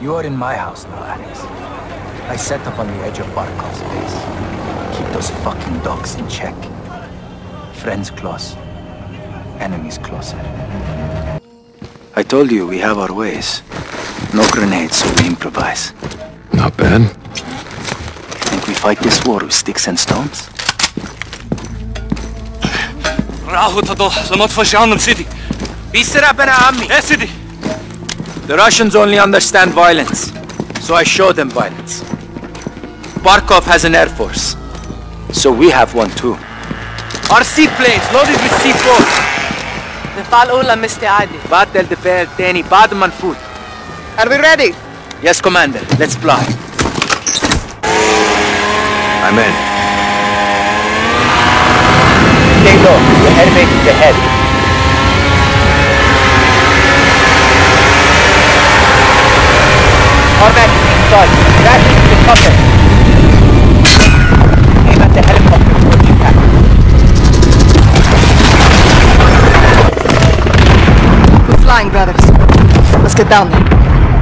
You are in my house now, Alex. I set up on the edge of Barkov's base. Keep those fucking dogs in check. Friends close. Enemies closer. I told you we have our ways. No grenades, so we improvise. Not bad. Think we fight this war with sticks and stones? The Russians only understand violence, so I show them violence. Barkov has an air force, so we have one too. Our seaplanes loaded with C4. نفعل أولى مستعدة. بعد الدفاع الثاني بعد ما نفوت. Are we ready? Yes, Commander. Let's fly. I'm in. Stay low. The enemy is ahead. Cormac inside. Crash into the cover. Aim at the helicopter for impact. We're flying, brothers. Let's get down there.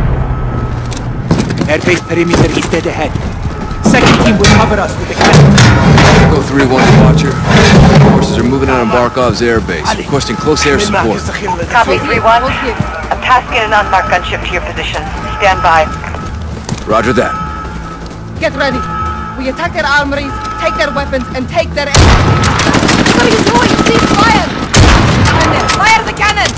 Airbase perimeter is dead ahead. Second team will cover us with the cannon. Go 3-1 to Watcher. Forces are moving out on Barkov's airbase, requesting close air support. Copy 3-1. I'm tasking an unmarked gunship to your position. Stand by. Roger that. Get ready. We attack their armories, take their weapons, and take their... What are you doing? Cease fire! Fire the cannon!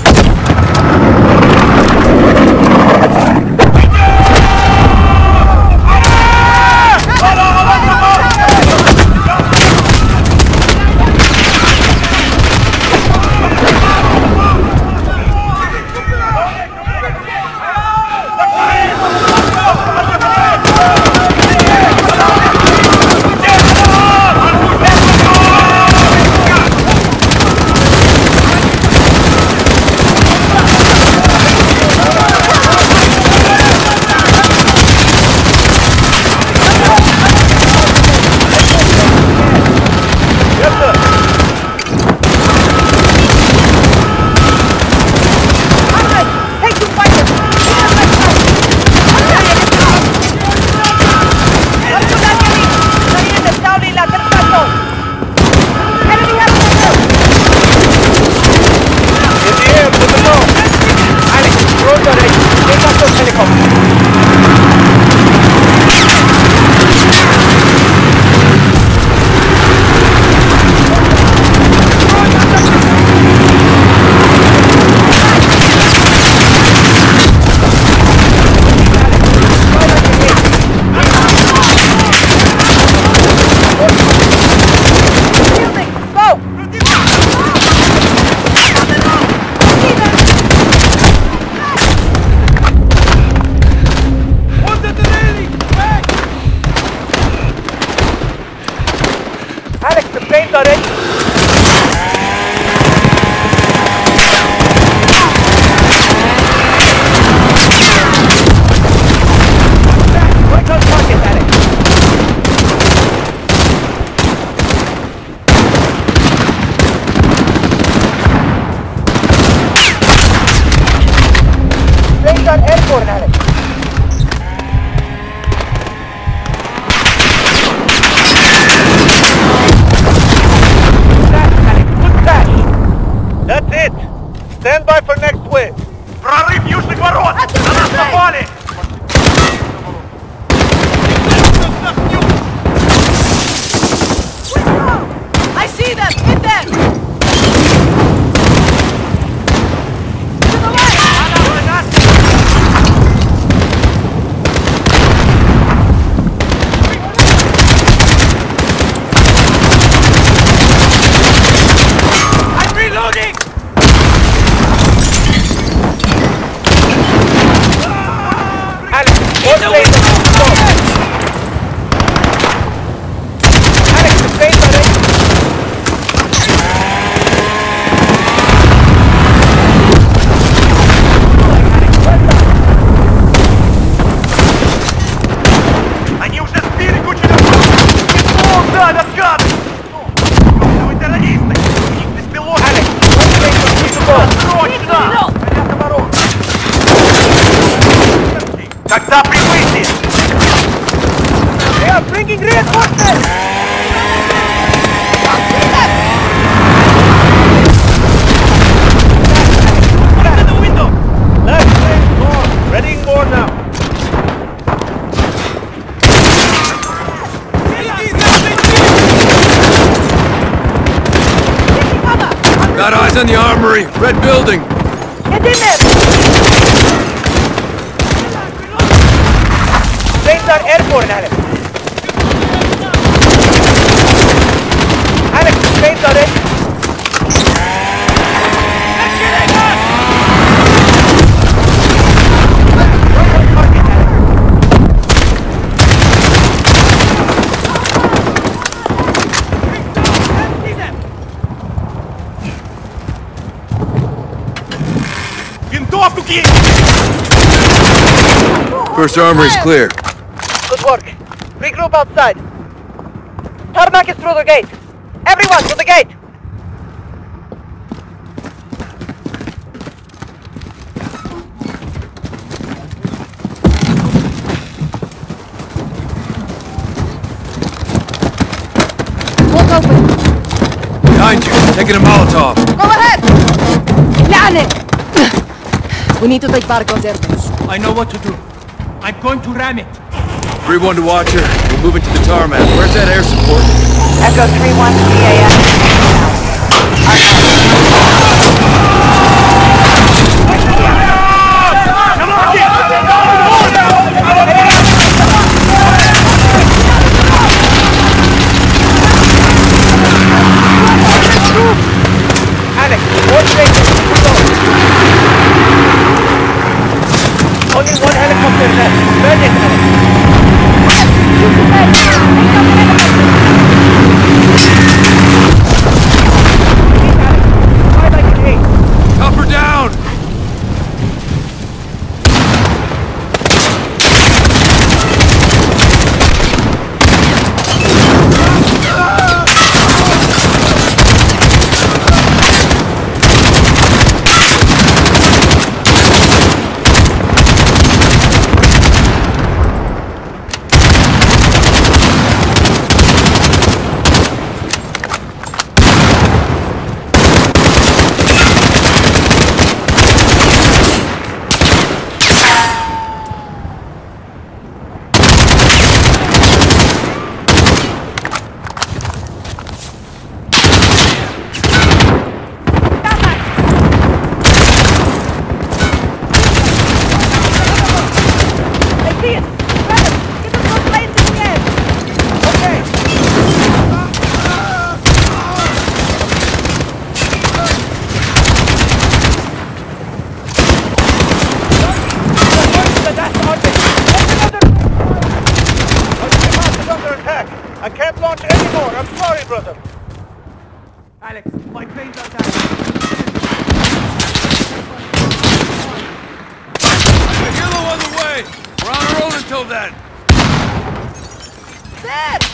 Stand by for next wave. Прорыв южных ворот! На нас напали! I see them! Hit them! To the right! Got eyes on the armory. Red building. Get in there! Planes are airborne, Alex. Alex, planes are ready. First armory's clear. Good work. Regroup outside. Tarmac is through the gate. Everyone to the gate! Walk open. Behind you. Taking a Molotov. Go ahead! We need to take Barco's airbase. I know what to do. I'm going to ram it. 3-1 to Watcher. We're moving to the tarmac. Where's that air support? Echo 3-1 to Alex, one station. Only one helicopter left. Burn it, Alex. Copper down! I can't launch anymore. I'm sorry, brother. Alex, my planes are down. A helo on the way! We're on our own until then! There!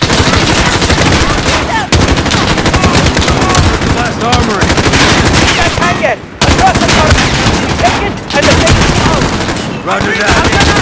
Last armory! That hangar! Across the tarmac! Take it and then take it out! Roger that!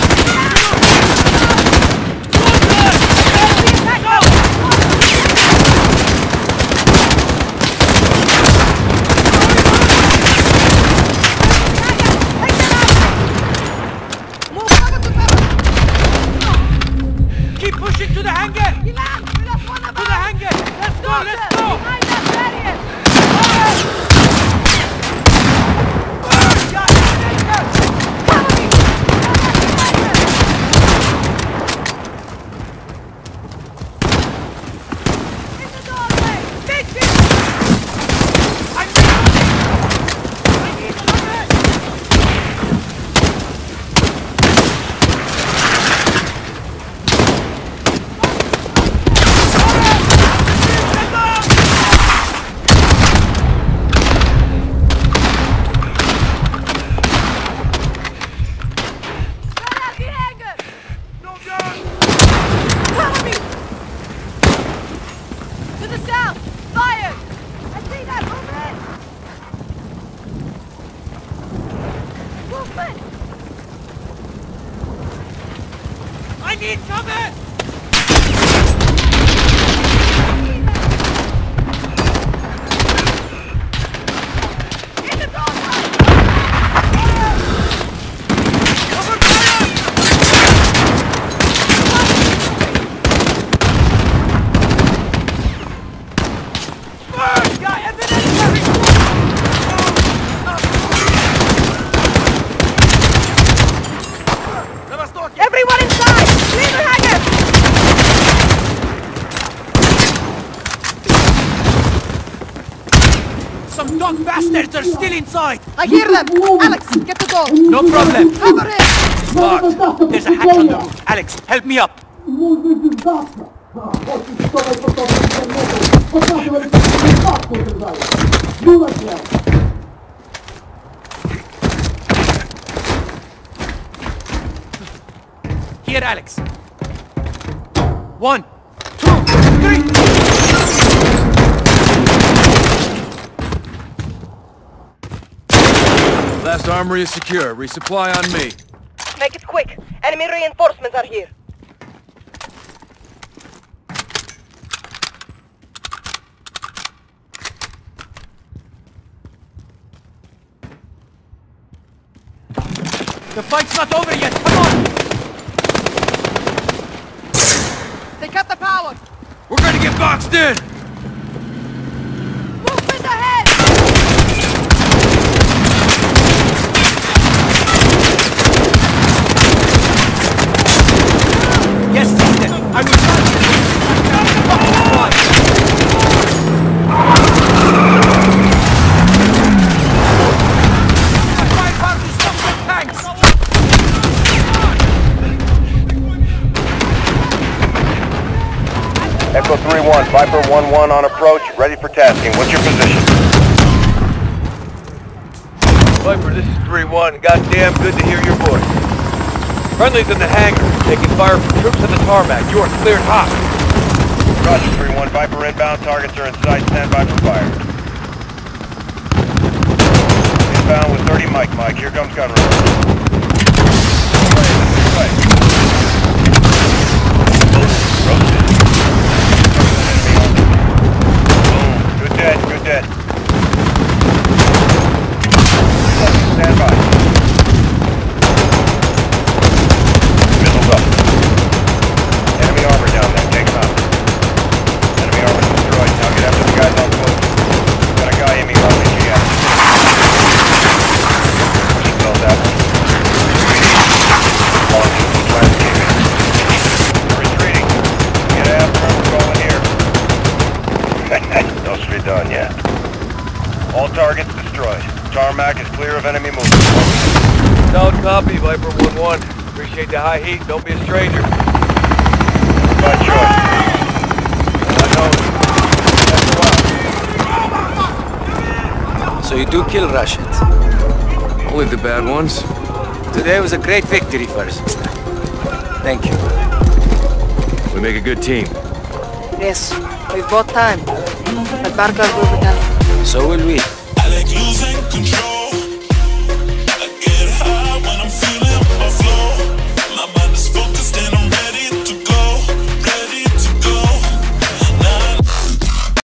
Keep pushing to the hangar! To the hangar! Let's go! Let's go! To the south! Fire! I see that movement! Movement! I need cover! In the doorway! Cover fire! Yeah, and then Some dog bastards are still inside! I hear them! Alex, get the door! No problem! Cover it! It's locked! There's a hatch on the roof. Alex, help me up! Here, Alex. 1, 2, 3! Last armory is secure. Resupply on me. Make it quick. Enemy reinforcements are here. The fight's not over yet. Come on! They cut the power! We're gonna get boxed in! Movement ahead! Yes, sister. I will Echo 3-1, Viper 1-1 on approach, ready for tasking. What's your position? Viper, this is 3-1. Goddamn good to hear your voice. Friendly's in the hangar, taking fire from troops on the tarmac. You are cleared hot. Roger, 3-1, Viper inbound. Targets are in sight. Stand by for fire. Inbound with 30 Mike. Here comes gun runner. Roasted. Good dead. Stand by. Missiles up. Enemy armor down there. Take him out. Enemy armor destroyed. Now get after the guys on foot. Got a guy in me RPG action. Seatbelt that one. Launching from landscaping. Retreating. Get after him. We're going here. No street done yet. All targets destroyed. Tarmac is clear of enemy movement. Sound copy, Viper 1-1. Appreciate the high heat. Don't be a stranger. By choice. I know. So you do kill Russians. Only the bad ones. Today was a great victory for us. Thank you. We make a good team. Yes, we've bought time. But Barkov will be done. So will we. Alec losing control.